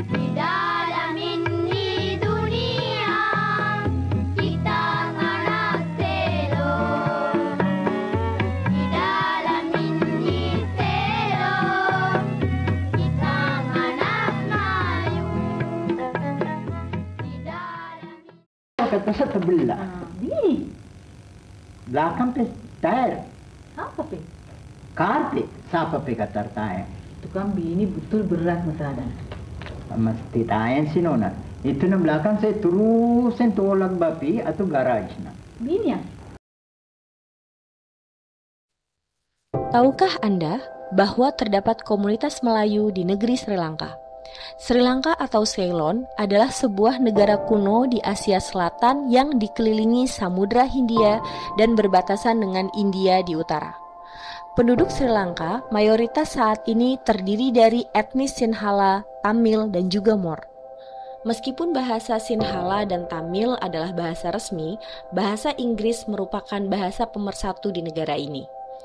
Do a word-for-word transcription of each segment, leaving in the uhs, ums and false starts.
Di dalam ini dunia kita anak teror. Di dalam ini teror kita anak Melayu. Di dalam Kata saya terbelah. Ini Belakang pe tayar. apa pe? Karpet. Siapa pe kata tayar? Itu kan ini betul berat masalah. Mesti tayar sih nona. Itu na belakang saya terusin tolak bapi atau garage na. Ini ya. Tahukah Anda bahwa terdapat komunitas Melayu di negeri Sri Lanka? Sri Lanka atau Ceylon adalah sebuah negara kuno di Asia Selatan yang dikelilingi Samudra Hindia dan berbatasan dengan India di utara. Penduduk Sri Lanka mayoritas saat ini terdiri dari etnis Sinhala, Tamil, dan juga Mor. Meskipun bahasa Sinhala dan Tamil adalah bahasa resmi, bahasa Inggris merupakan bahasa pemersatu di negara ini.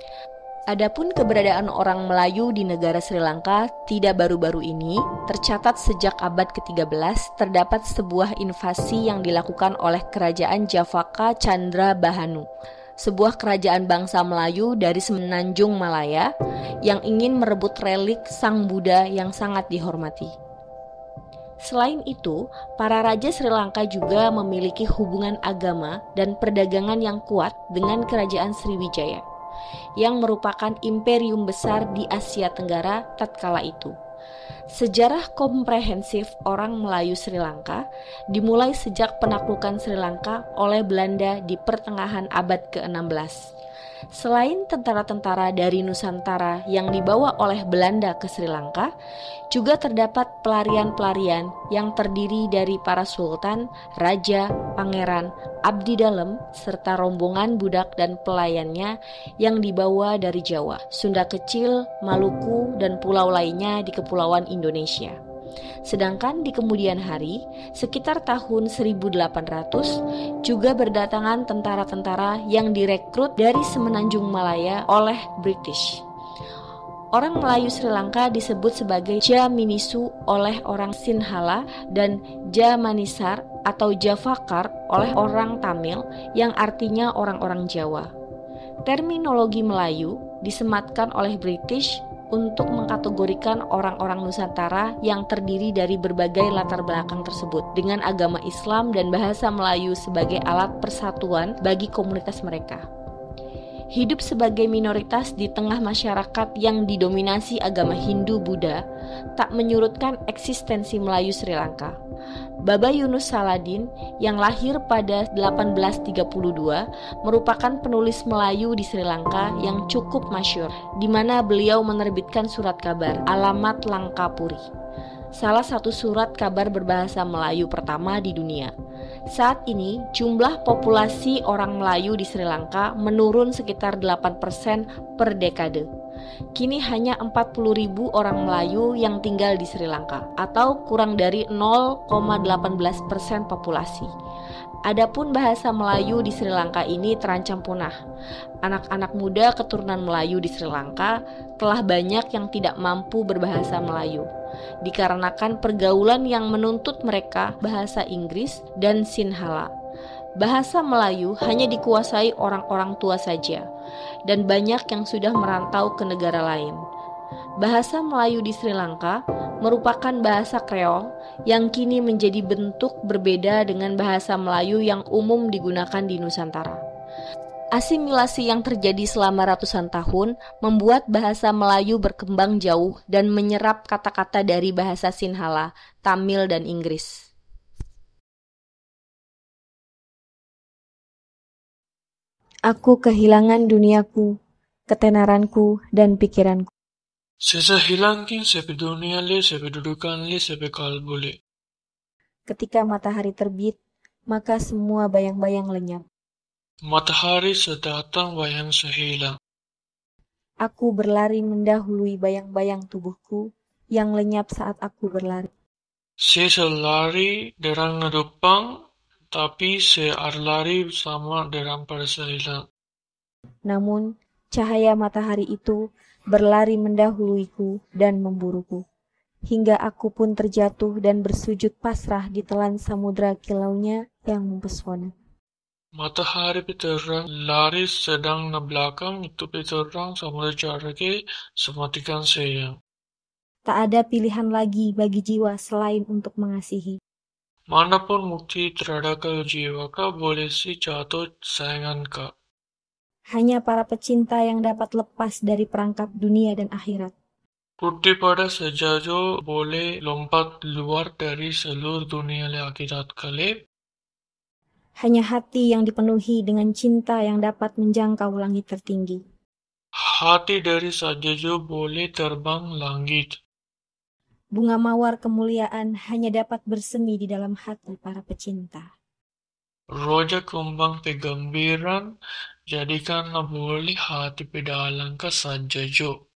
Adapun keberadaan orang Melayu di negara Sri Lanka tidak baru-baru ini, tercatat sejak abad ketiga belas terdapat sebuah invasi yang dilakukan oleh kerajaan Javaka Chandrabahanu, sebuah kerajaan bangsa Melayu dari semenanjung Malaya yang ingin merebut relik Sang Buddha yang sangat dihormati. Selain itu, para raja Sri Lanka juga memiliki hubungan agama dan perdagangan yang kuat dengan kerajaan Sriwijaya, yang merupakan imperium besar di Asia Tenggara tatkala itu. Sejarah komprehensif orang Melayu Sri Lanka dimulai sejak penaklukan Sri Lanka oleh Belanda di pertengahan abad ke enam belas. Selain tentara-tentara dari Nusantara yang dibawa oleh Belanda ke Sri Lanka, juga terdapat pelarian-pelarian yang terdiri dari para sultan, raja, pangeran, abdi dalam, serta rombongan budak dan pelayannya yang dibawa dari Jawa, Sunda Kecil, Maluku, dan pulau lainnya di Kepulauan Indonesia. Sedangkan di kemudian hari, sekitar tahun seribu delapan ratus, juga berdatangan tentara-tentara yang direkrut dari semenanjung Malaya oleh British. Orang Melayu Sri Lanka disebut sebagai Jaminisu oleh orang Sinhala dan Jamanisar atau Javakar oleh orang Tamil yang artinya orang-orang Jawa. Terminologi Melayu disematkan oleh British untuk mengkategorikan orang-orang Nusantara yang terdiri dari berbagai latar belakang tersebut dengan agama Islam dan bahasa Melayu sebagai alat persatuan bagi komunitas mereka. Hidup sebagai minoritas di tengah masyarakat yang didominasi agama Hindu-Buddha tak menyurutkan eksistensi Melayu Sri Lanka. Baba Yunus Saladin yang lahir pada delapan belas tiga puluh dua merupakan penulis Melayu di Sri Lanka yang cukup masyhur, di mana beliau menerbitkan surat kabar Alamat Langkapuri, salah satu surat kabar berbahasa Melayu pertama di dunia. Saat ini, jumlah populasi orang Melayu di Sri Lanka menurun sekitar delapan persen per dekade. Kini hanya empat puluh ribu orang Melayu yang tinggal di Sri Lanka, atau kurang dari nol koma satu delapan persen populasi. Adapun bahasa Melayu di Sri Lanka ini terancam punah. Anak-anak muda keturunan Melayu di Sri Lanka telah banyak yang tidak mampu berbahasa Melayu, dikarenakan pergaulan yang menuntut mereka bahasa Inggris dan Sinhala. Bahasa Melayu hanya dikuasai orang-orang tua saja, dan banyak yang sudah merantau ke negara lain. Bahasa Melayu di Sri Lanka merupakan bahasa Kreol yang kini menjadi bentuk berbeda dengan bahasa Melayu yang umum digunakan di Nusantara. Asimilasi yang terjadi selama ratusan tahun membuat bahasa Melayu berkembang jauh dan menyerap kata-kata dari bahasa Sinhala, Tamil, dan Inggris. Aku kehilangan duniaku, ketenaranku, dan pikiranku. Saya hilangin sepe dunia le, sepe dudukan le, sepe kalbu le. Ketika matahari terbit, maka semua bayang-bayang lenyap. Matahari sedatang bayang sehilang. Aku berlari mendahului bayang-bayang tubuhku yang lenyap saat aku berlari. Saya lari derang ngedupang, tapi saya lari sama derang pada sehilang. Namun, cahaya matahari itu berlari mendahuluiku dan memburuku. hingga aku pun terjatuh dan bersujud pasrah di telan samudra kilaunya yang mempesona. Matahari terang lari sedang na belakang itu terang samudra jarake sematikan sayang. Tak ada pilihan lagi bagi jiwa selain untuk mengasihi. Manapun mukti terhadap jiwa ka boleh si jatuh sayangan ka. Hanya para pecinta yang dapat lepas dari perangkap dunia dan akhirat. Kurti pada sejajo boleh lompat luar dari seluruh dunia le akhirat kale. Hanya hati yang dipenuhi dengan cinta yang dapat menjangkau langit tertinggi. Hati dari sejajo boleh terbang langit. Bunga mawar kemuliaan hanya dapat bersemi di dalam hati para pecinta. Roja kumbang pegambiran jadikanlah boleh hati pedalang ka sajajo.